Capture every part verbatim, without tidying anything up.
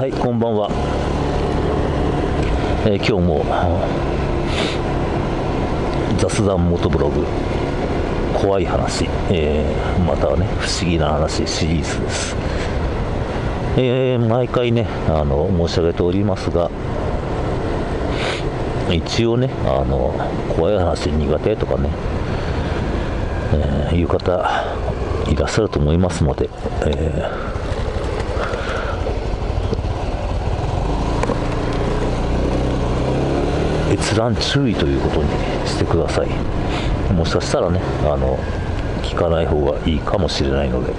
はい、こんばんは。えー今日も雑談元ブログ怖い話、えーまたはね不思議な話シリーズです。えー毎回ねあの申し上げておりますが、一応ねあの怖い話苦手とかね、えーいう方いらっしゃると思いますので、えー閲覧注意ということにしてください。もしかしたらねあの聞かない方がいいかもしれないので、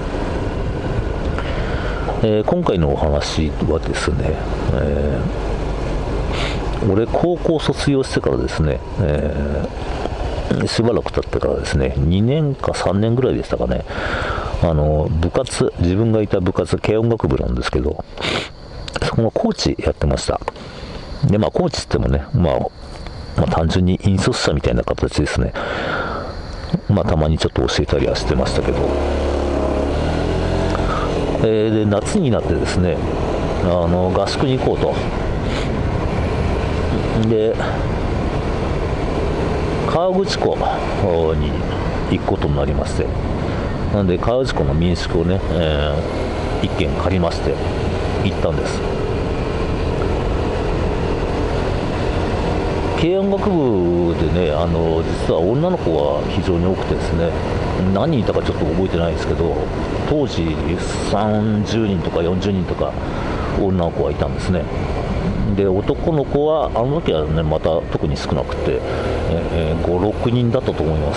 えー今回のお話はですね、えー俺高校卒業してからですね、えーしばらく経ってからですねにねんかさんねんぐらいでしたかね、あの部活自分がいた部活軽音楽部なんですけど、そこのコーチやってました。でまあコーチって言ってもね、まあまあ、単純に引率者みたいな形ですね。まあたまにちょっと教えたりはしてましたけど、えーで夏になってですねあの合宿に行こうと。で河口湖に行くことになりまして、なんで河口湖の民宿をね、えー、一軒借りまして行ったんです。軽音楽部でね、あの実は女の子が非常に多くてですね、何人いたかちょっと覚えてないですけど、当時さんじゅうにんとかよんじゅうにんとか女の子がいたんですね。で男の子はあの時はねまた特に少なくて、えー、ごろくにんだったと思います。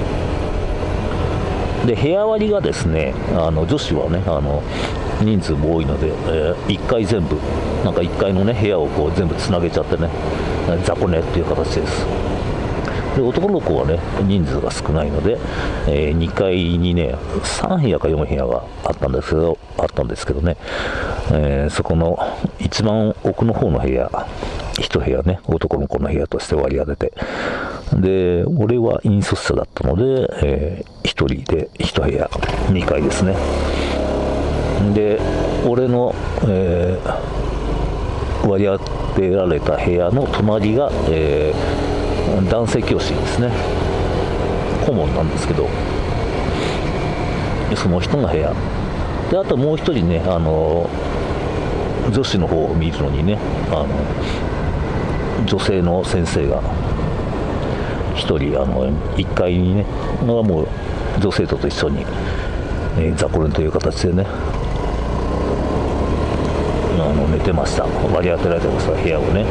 で部屋割りがですね、あの女子はねあの人数も多いので、えー、いっかい全部なんかいっかいのね部屋をこう全部つなげちゃってね、雑魚寝っていう形です。で男の子はね人数が少ないので、えー、にかいにねさん部屋かよん部屋があったんですけどあったんですけどね、えー、そこの一番奥の方の部屋いち部屋ね男の子の部屋として割り当てて、で俺は引率者だったので、えー、ひとりでいち部屋にかいですね。で俺の、えー、割り当てられた部屋の隣が、えー、男性教師ですね、顧問なんですけど、その人の部屋で、あともう一人ねあの女子の方を見るのにねあの女性の先生が一人あのいっかいにねもう女生徒と一緒に、えー、雑魚寝という形でねあの寝てました。割り当てられてました部屋をね。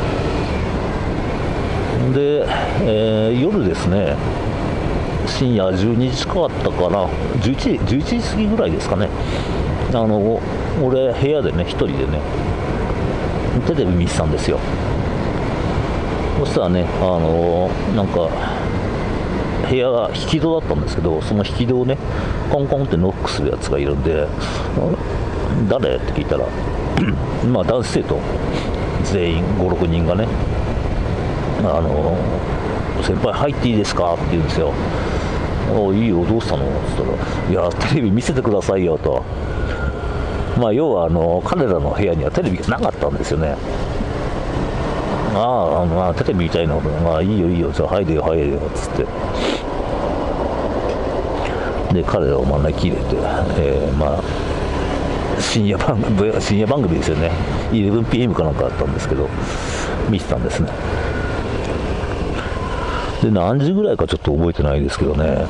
で、えー夜ですね深夜じゅうにじ近かったかな、じゅういちじ、じゅういちじ過ぎぐらいですかね、あの俺部屋でね一人でねテレビ見てたんですよ。そしたらねあのなんか部屋が引き戸だったんですけど、その引き戸をねコンコンってノックするやつがいるんで、誰って聞いたらまあ男子生徒全員ごろくにんがね、あの先輩入っていいですかって言うんですよ。おいいよどうしたのって言ったら、いやテレビ見せてくださいよと。まあ要はあの彼らの部屋にはテレビがなかったんですよね。ああ、あのテレビ見たいの、まあいいよいいよじゃあ入れよ入れよっつって、で彼らを招き入れて、えー、まあ深夜番組深夜番組ですよね、 じゅういちピーエム かなんかあったんですけど見てたんですね。で何時ぐらいかちょっと覚えてないですけどね、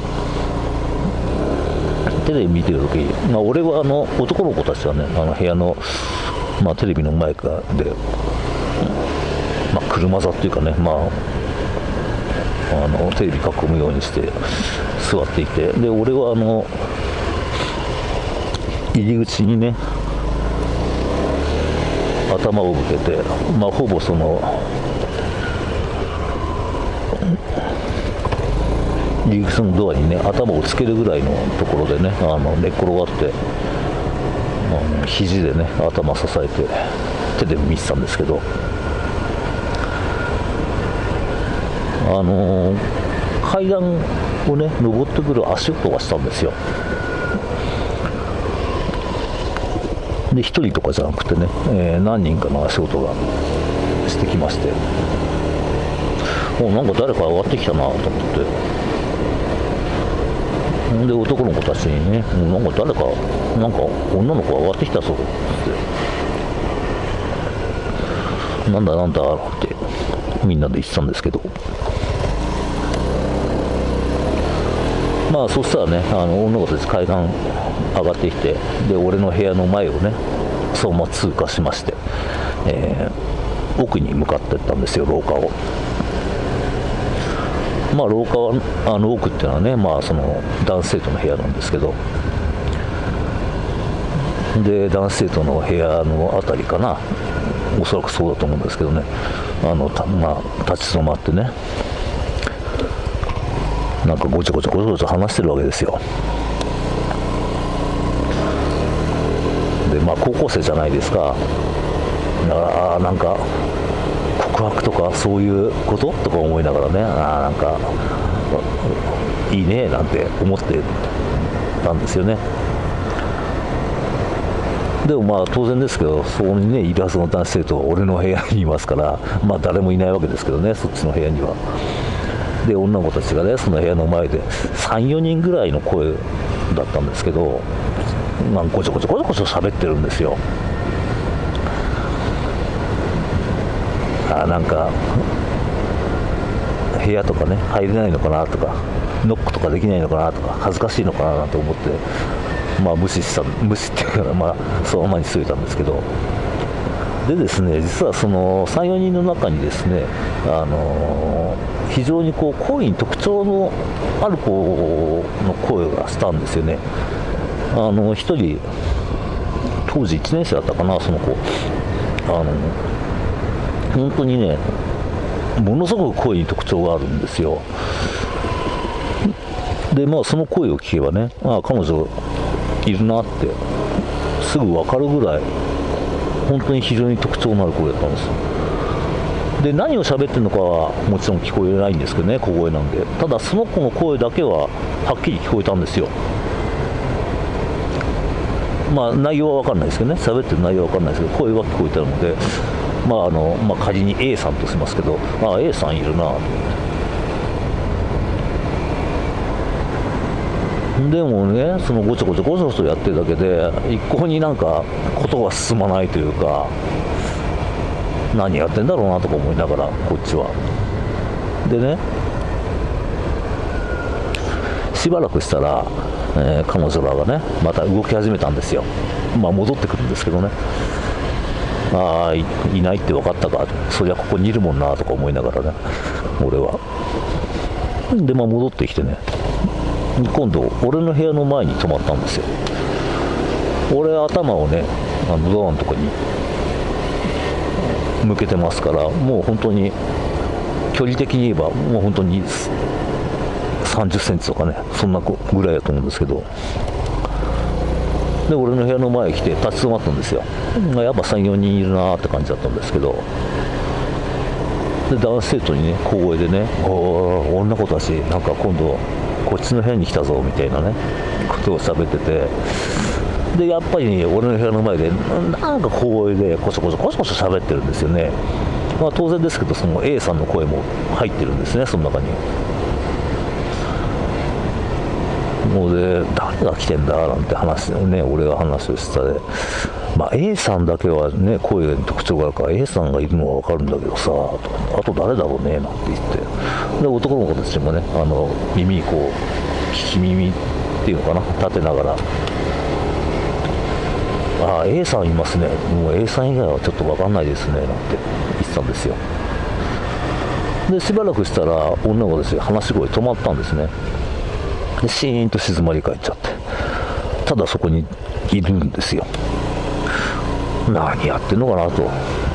テレビ見てる時、まあ、俺はあの男の子たちはねあの部屋の、まあ、テレビの前からで、まあ、車座っていうかね、まあ、あのテレビ囲むようにして座っていて、で俺はあの入り口にね頭を向けて、まあ、ほぼその入り口のドアにね頭をつけるぐらいのところでねあの寝っ転がってあの肘でね頭支えて手で見てたんですけど、あのー、階段をね登ってくる足音がしたんですよ。 でひとりとかじゃなくてね、えー、何人かの足音がしてきまして、おなんか誰か上がってきたなと思って、で男の子たちにね、なんか誰かなんか女の子上がってきたぞってなんだなんだってみんなで言ってたんですけど、まあそしたらね、あの女の子たち階段上がってきて、で俺の部屋の前をねそのまま通過しまして、えー、奥に向かっていったんですよ、廊下を。まあ廊下はあの奥っていうのはね、まあその男子生徒の部屋なんですけど、で男子生徒の部屋のあたりかな、おそらくそうだと思うんですけどね、あのたまあ立ち止まってね、なんかごちょごちょごちょごちょ話してるわけですよ。でまあ高校生じゃないですか。だからあなんか告白とかそういうこととか思いながらね、あなんかいいねなんて思ってたんですよね。でもまあ当然ですけど、そこにねいるはずの男子生徒は俺の部屋にいますから、まあ誰もいないわけですけどね、そっちの部屋には。で女の子たちがねその部屋の前でさんよにんぐらいの声だったんですけど、まあ、ごちょごちょごちょごちょ喋ってるんですよ。あなんか部屋とかね入れないのかなとか、ノックとかできないのかなとか、恥ずかしいのかななんて思って、まあ無視した無視っていうか、まあそのままにしといたんですけど、でですね、実はそのさんよにんの中にですね、あのー非常にこう声に特徴のある子の声がしたんですよね。あのひとり当時いちねん生だったかな、その子、あの本当にねものすごく声に特徴があるんですよ。でまあその声を聞けばね、ああ彼女いるなってすぐ分かるぐらい本当に非常に特徴のある声だったんです。で何を喋ってるのかはもちろん聞こえないんですけどね、小声なんで。ただその子の声だけははっきり聞こえたんですよ。まあ内容は分かんないですけどね、喋ってる内容は分かんないですけど声は聞こえてるので、まああのまあ、仮に A さんとしますけど、ああ A さんいるなと思って。でもねそのごちょごちょごちょごちょやってるだけで一向になんかことが進まないというか、何やってんだろうなとか思いながらこっちは。でねしばらくしたら、えー、彼女らがねまた動き始めたんですよ。まあ戻ってくるんですけどね、ああ い, いないって分かったか、そりゃここにいるもんなとか思いながらね俺は。でまあ戻ってきてね、今度俺の部屋の前に泊まったんですよ。俺頭をねあのドアのとこに向けてますから、もう本当に距離的に言えばもう本当にさんじゅっセンチとかね、そんなぐらいだと思うんですけど、で俺の部屋の前に来て立ち止まったんですよ。やっぱさんよにんいるなーって感じだったんですけど、で男子生徒にね小声でね、おー女の子たちなんか今度こっちの部屋に来たぞみたいなねことを喋ってて、でやっぱり、ね、俺の部屋の前でなんか小声でこそこそこそこそ喋ってるんですよね。まあ当然ですけどその A さんの声も入ってるんですね、その中に。もうで誰が来てんだなんて話でね、俺が話をしてたで、まあ、A さんだけはね声に特徴があるから A さんがいるのは分かるんだけどさ、あと誰だろうねなんて言って、で男の子たちもねあの耳にこう聞き耳っていうのかな立てながら、ああ A さんいますね、もう A さん以外はちょっと分かんないですねなんて言ってたんですよ。でしばらくしたら女の子たち話し声止まったんですね。でシーンと静まり返っちゃって、ただそこにいるんですよ。何やってんのかなと。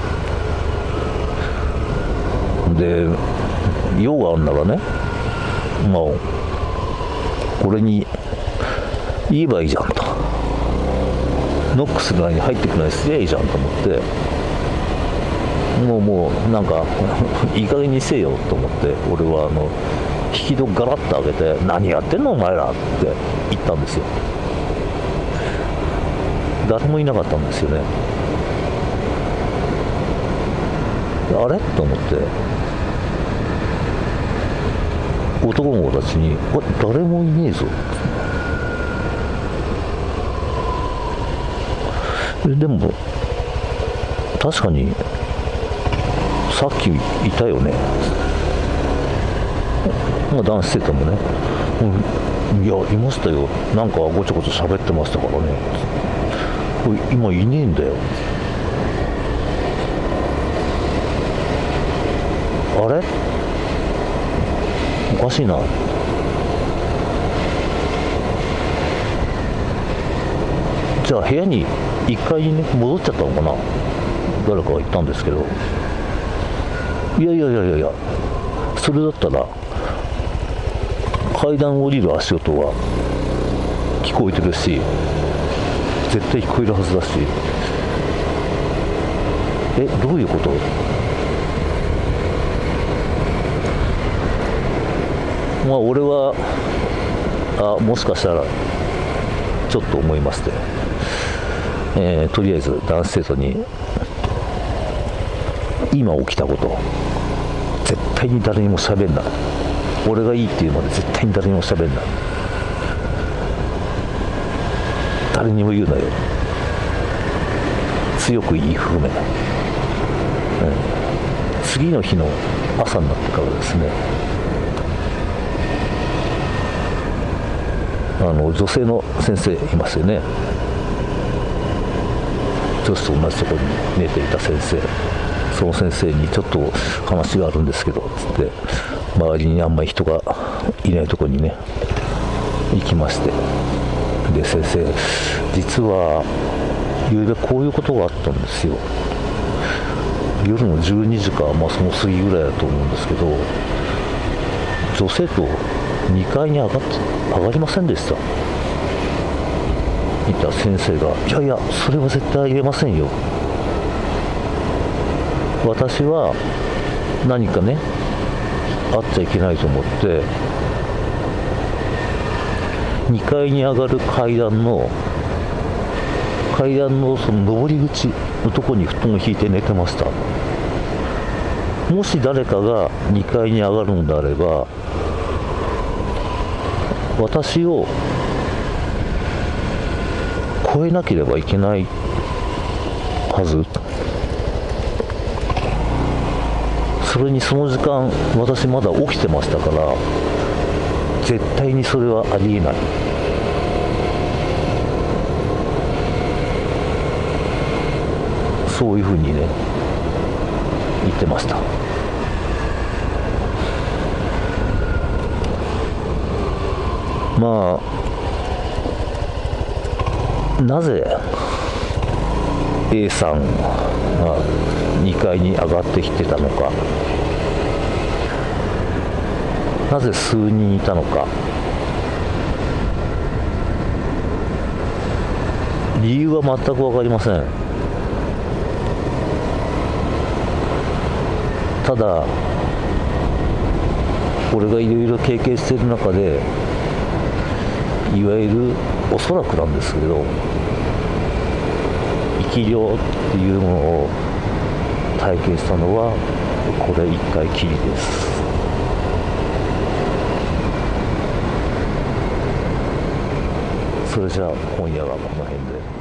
で用があるならね、まあ俺に言えばいいじゃんと、ノックする前に入ってくるのにすりゃいいじゃんと思って、もうもうなんかいい加減にせよと思って、俺はあの引き戸ガラッと開けて、何やってんのお前らって言ったんですよ。 誰もいなかったんですよね。あれと思って、男の子たちに「あ、誰もいねえぞ」でも確かにさっきいたよね、まあ、男子生徒もね、うん、いやいましたよ、なんかごちょごちょ喋ってましたからね、これ今いねえんだよ、あれおかしいな、じゃあ部屋にいっかいにね戻っちゃったのかな、誰かが言ったんですけど、いやいやいやいやいや、それだったら階段降りる足音は聞こえてるし、絶対聞こえるはずだし、え、どういうこと？まあ俺はあもしかしたらちょっと思いまして、えー、とりあえず男子生徒に今起きたこと絶対に誰にも喋んな、俺がいいっていうまで絶対に誰にも喋んな、誰にも言うなよ、強く言い含め、うん、次の日の朝になってからですね、あの女性の先生いますよね、女子と同じところに寝ていた先生、その先生にちょっと話があるんですけどつって周りにあんまり人がいないところにね行きまして、で先生実はゆうべこういうことがあったんですよ、夜のじゅうにじか、まあその過ぎぐらいだと思うんですけど、女性とにかいに上がって上がりませんでした。言った先生が「いやいやそれは絶対言えませんよ、私は何かねあっちゃいけないと思ってにかいに上がる階段の階段のその上り口のところに布団を引いて寝てました。もし誰かがにかいに上がるのであれば私を超えなければいけないはず、それにその時間私まだ起きてましたから絶対にそれはありえない、そういうふうにね言ってました。まあなぜ A さんがにかいに上がってきてたのか、なぜ数人いたのか、理由は全く分かりません。ただ俺がいろいろ経験している中でいわゆるおそらくなんですけど生き量っていうものを体験したのはこれ一回きりです。それじゃあ今夜はこの辺で。